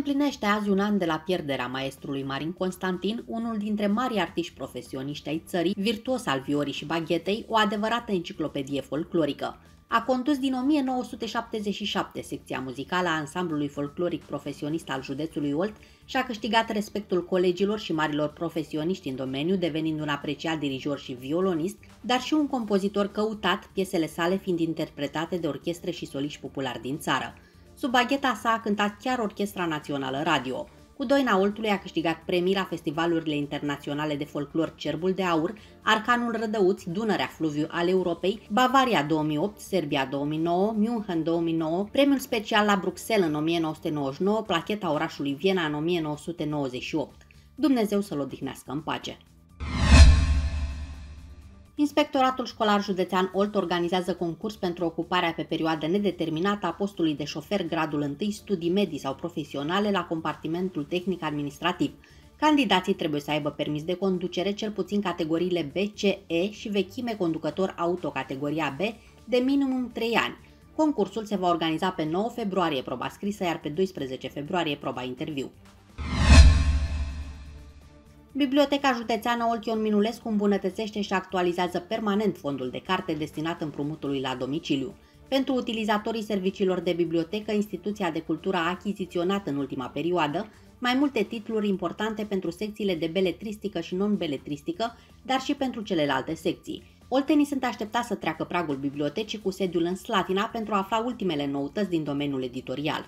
împlinește azi un an de la pierderea maestrului Marin Constantin, unul dintre marii artiști profesioniști ai țării, virtuos al viorii și baghetei, o adevărată enciclopedie folclorică. A condus din 1977 secția muzicală a ansamblului folcloric profesionist al județului Olt și a câștigat respectul colegilor și marilor profesioniști în domeniu, devenind un apreciat dirijor și violonist, dar și un compozitor căutat, piesele sale fiind interpretate de orchestre și soliști populari din țară. Sub bagheta sa a cântat chiar Orchestra Națională Radio. Cu Doina Oltului a câștigat premii la festivalurile internaționale de folclor Cerbul de Aur, Arcanul Rădăuți, Dunărea Fluviu al Europei, Bavaria 2008, Serbia 2009, München 2009, premiul special la Bruxelles în 1999, placheta orașului Viena în 1998. Dumnezeu să-l odihnească în pace. Inspectoratul Școlar Județean Olt organizează concurs pentru ocuparea pe perioadă nedeterminată a postului de șofer gradul 1, studii medii sau profesionale la compartimentul tehnic-administrativ. Candidații trebuie să aibă permis de conducere cel puțin categoriile B, C, E și vechime conducător auto categoria B de minimum 3 ani. Concursul se va organiza pe 9 februarie proba scrisă, iar pe 12 februarie proba interviu. Biblioteca Județeană Olt Ion Minulescu îmbunătățește și actualizează permanent fondul de carte destinat împrumutului la domiciliu. Pentru utilizatorii serviciilor de bibliotecă, instituția de cultură a achiziționat în ultima perioadă mai multe titluri importante pentru secțiile de beletristică și non-beletristică, dar și pentru celelalte secții. Oltenii sunt așteptați să treacă pragul bibliotecii cu sediul în Slatina pentru a afla ultimele noutăți din domeniul editorial.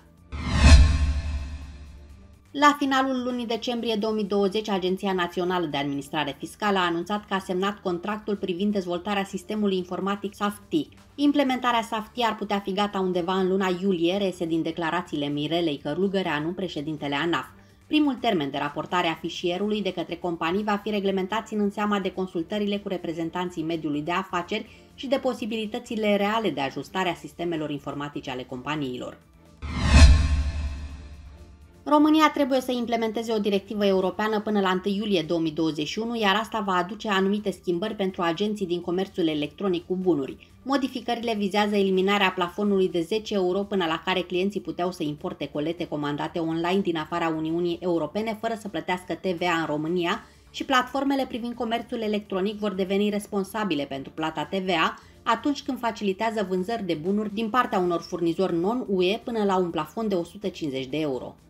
La finalul lunii decembrie 2020, Agenția Națională de Administrare Fiscală a anunțat că a semnat contractul privind dezvoltarea sistemului informatic SAFTI. Implementarea SAFTI ar putea fi gata undeva în luna iulie, reiese din declarațiile Mirelei Cărlugăreanu, președintele ANAF. Primul termen de raportare a fișierului de către companii va fi reglementat ținând seama de consultările cu reprezentanții mediului de afaceri și de posibilitățile reale de ajustare a sistemelor informatice ale companiilor. România trebuie să implementeze o directivă europeană până la 1 iulie 2021, iar asta va aduce anumite schimbări pentru agenții din comerțul electronic cu bunuri. Modificările vizează eliminarea plafonului de 10 euro până la care clienții puteau să importe colete comandate online din afara Uniunii Europene fără să plătească TVA în România și platformele privind comerțul electronic vor deveni responsabile pentru plata TVA atunci când facilitează vânzări de bunuri din partea unor furnizori non-UE până la un plafon de 150 de euro.